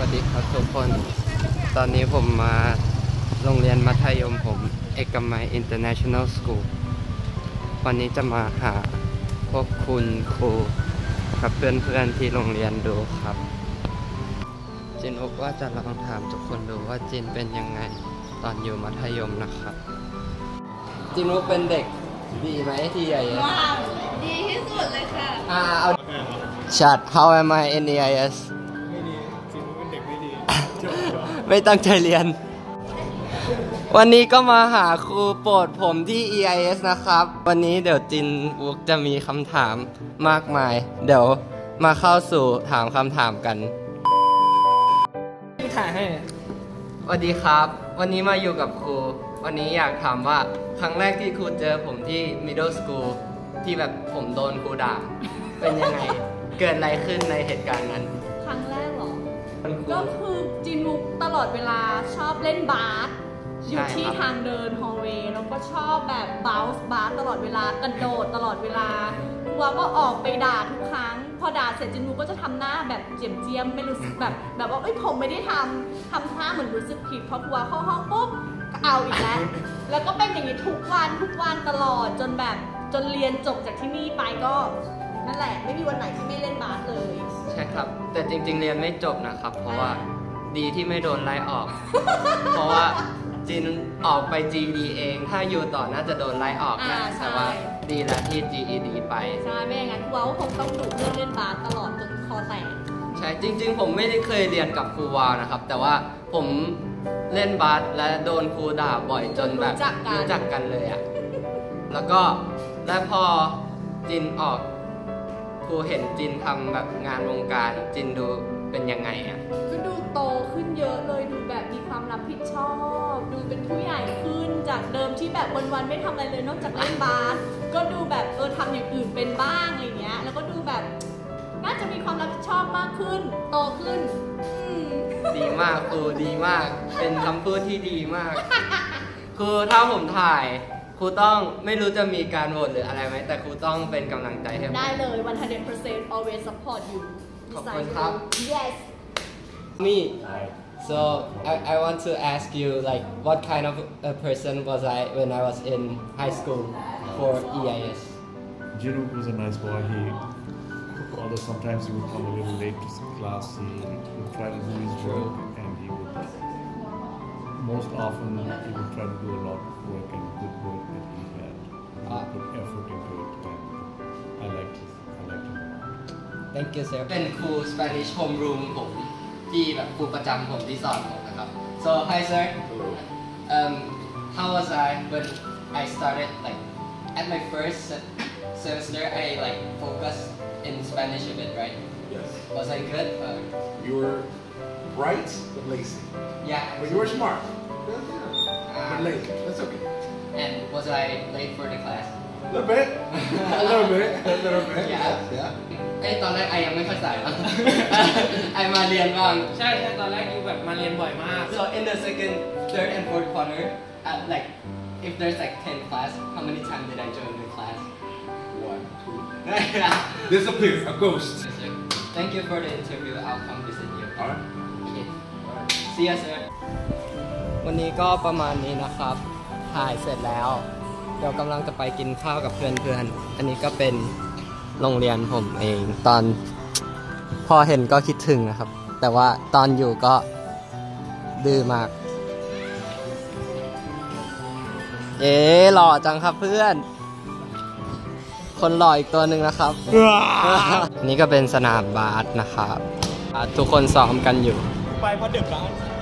วัสดีครับทุกคนตอนนี้ผมมาโรงเรียนมัธยมผมเอกมัย International School วันนี้จะมาหาพวกคุณครูกับเพื่อนๆที่โรงเรียนดูครับจินอุกว่าจะลองถามทุกคนดูว่าจินเป็นยังไงตอนอยู่มัธยมนะครับจินอุกเป็นเด็กดีไหมที่ใหญ่ว้าวดีที่สุดเลยค่ะเอาชัด How am I in EIS ไม่ดีจินเป็นเด็กไม่ดีไม่ตั้งใจเรียนวันนี้ก็มาหาครูโปรดผมที่ EIS นะครับวันนี้เดี๋ยวจินอุกจะมีคำถามมากมายเดี๋ยวมาเข้าสู่ถามคำถามกันถ่ายให้สวัสดีครับวันนี้มาอยู่กับครูวันนี้อยากถามว่าครั้งแรกที่ครูเจอผมที่ middle school ที่แบบผมโดนครูด่าเป็นยังไง เกิดอะไรขึ้นในเหตุการณ์นั้นครั้งแรกเหรอก็คือจินมุกตลอดเวลาชอบเล่นบาสอยู่ที่ทางเดินฮอลเวย์แล้วก็ชอบแบบบาสตลอดเวลากระโดดตลอดเวลาครูก็ออกไปด่าทุกครั้งพอด่าเสร็จจินมุกก็จะทำหน้าแบบเจียมไม่รู้สึกแบบว่าเอ้ยผมไม่ได้ทำท่าเหมือนรู้สึกผิดพอครูเข้าห้องปุ๊บก็เอาอีกแล้วก็เป็นอย่างนี้ทุกวันตลอดจนเรียนจบจากที่นี่ไปก็นั่นแหละไม่มีวันไหนที่ไม่เล่นบาสเลยใช่ครับแต่จริงๆเรียนไม่จบนะครับเพราะว่าดีที่ไม่โดนไล่ออก เพราะว่าจินออกไป GED เองถ้าอยู่ต่อน่าจะโดนไล่ออกนะแต่ว่าดีแล้วที่ GED ไปใช่ไม่อย่างนั้นครูคงต้องดุเรื่องเล่นบาสตลอดจนคอแตกใช่จริงๆผมไม่ได้เคยเรียนกับครูวาวนะครับแต่ว่าผมเล่นบาสและโดนครูด่าบ่อยจนแบบรู้จักกันเลยอะแล้วก็และพอจินออกครูเห็นจินทำแบบงานวงการจินดูเป็นยังไงอ่ะก็ดูโตขึ้นเยอะเลยดูแบบมีความรับผิดชอบดูเป็นผู้ใหญ่ขึ้นจากเดิมที่แบบวันๆไม่ทำอะไรเลยนอกจากเล่นบาสก็ดูแบบทำอย่างอื่นเป็นบ้างอะไรเงี้ยแล้วก็ดูแบบน่าจะมีความรับผิดชอบมากขึ้นโตขึ้นดีมากครูดีมากเป็นคำพูดที่ดีมากครูถ้าผมถ่ายครูต้องไม่รู้จะมีการโหวตหรืออะไรไหมแต่ครูต้องเป็นกำลังใจให้ได้เลย 100% always support you ขอบคุณครับ yes me so I want to ask you like what kind of a person was I when I was in high school for EIS Jinuk was a nice boy although sometimes he would come a little late to class he would try to do his work and he would most often he would try to do a lot of work and good work that he had put effort into it and I liked him Thank you sir เป็นครู Spanish homeroom ผมที่แบบครูประจำผมที่สอนผมนะครับ So hi sir how was I when I started like at my first semester I like focused in Spanish a bit right Yes Was I good You were bright but lazy Yeah But you were smart but late that's okay And was I late for the class A little bit yeah ตอนแรกไอยังไม่เข้าใจนะไอมาเรียนบ้างใช่ตอนแรกอยู่แบบมาเรียนบ่อยมาก So in the second, third and fourth quarter like if there's like 10 class how many times did I join the class 1 2 disappear a ghost Thank you for the interview I'll come visit you Alright Okay See you sir วันนี้ก็ประมาณนี้นะครับถ่ายเสร็จแล้วเดี๋ยวกำลังจะไปกินข้าวกับเพื่อนๆอันนี้ก็เป็นโรงเรียนผมเองตอนพอเห็นก็คิดถึงนะครับแต่ว่าตอนอยู่ก็ดื้อมากหล่อจังครับเพื่อนคนหล่ออีกตัวหนึ่งนะครับ นี่ก็เป็นสนามบาสนะครับทุกคนซ้อมกันอยู่ไปเพราะเดือดร้อน